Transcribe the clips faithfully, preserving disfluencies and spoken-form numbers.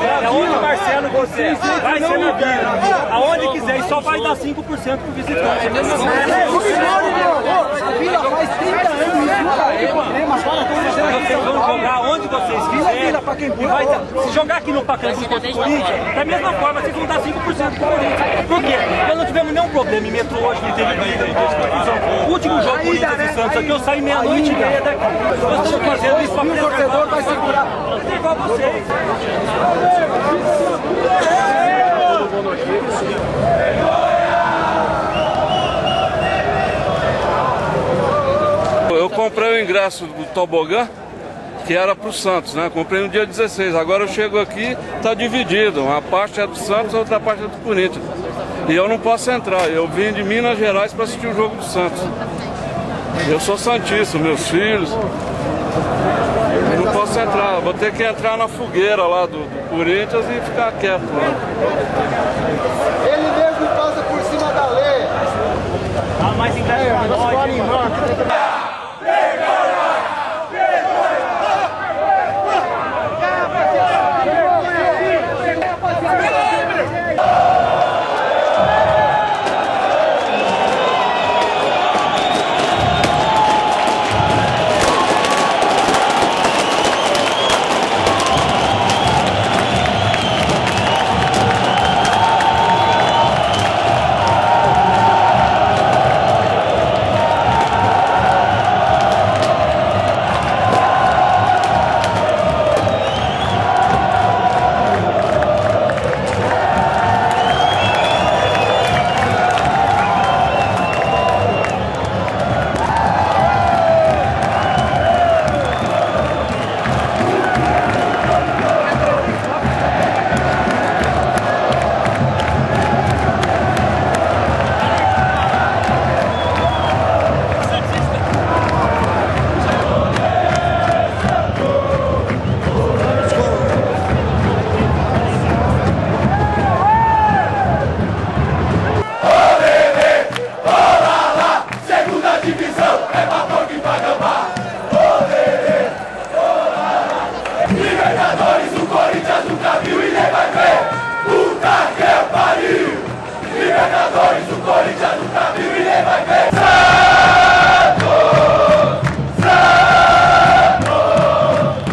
quiser, aonde o Marcelo quiser, vai ser na vila, aonde quiser, e só vai dar cinco por cento pro visitante. A vila faz trinta anos, não tem problema, agora vocês vão jogar onde vocês quiserem, e vai dar, se jogar aqui no Pacaembu contra o Corinthians, da mesma forma vocês vão dar cinco por cento pro Corinthians. Por quê? Nós não tivemos nenhum problema em metrô hoje, não teve briga em confusão. O último jogo Corinthians e Santos aqui, eu saí meia-noite e meia daqui. Nós estamos fazendo isso para o torcedor vai segurar. É igual vocês. Eu comprei o ingresso do tobogã, que era para o Santos, né? Comprei no dia dezesseis. Agora eu chego aqui, está dividido. Uma parte é do Santos, a outra parte é do Corinthians. E eu não posso entrar. Eu vim de Minas Gerais para assistir o jogo do Santos. Eu sou santista, meus filhos. Eu não posso entrar. Vou ter que entrar na fogueira lá do, do Corinthians e ficar quieto lá. Ele mesmo passa por cima da lei. Ah, mas em casa é Libertadores, o Corinthians nunca viu e nem vai ver. Puta que pariu! Libertadores, o Corinthians nunca viu e nem vai ver. Santos! Santos!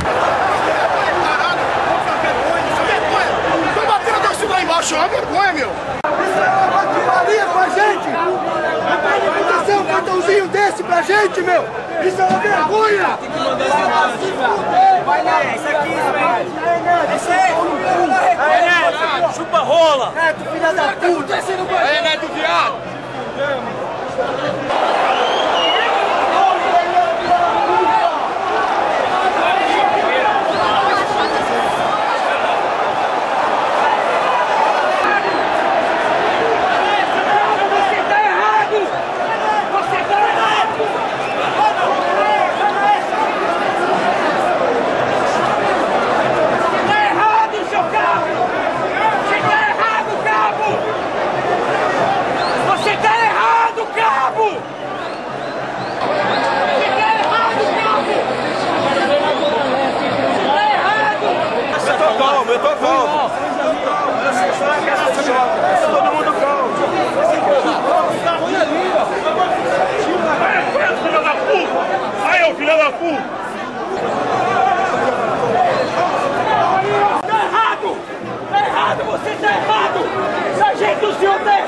Caralho, tô batendo a torcida lá embaixo, é uma vergonha, meu! Isso é uma batimaria com a gente! Não pode acontecer um cartãozinho desse pra gente, meu! Isso é uma vergonha! Tem que mandar esse cara. Vai lá, isso aqui, velho. Isso aí, vai, Neto. chupa rola. Neto, filha da puta. Aí, Neto, viado. Eu tô calmo. Todo mundo calmo. Filha da puta! Aí, ô filha da puta! Tá errado! Tá errado! Você tá errado! Sargento, o senhor tá errado!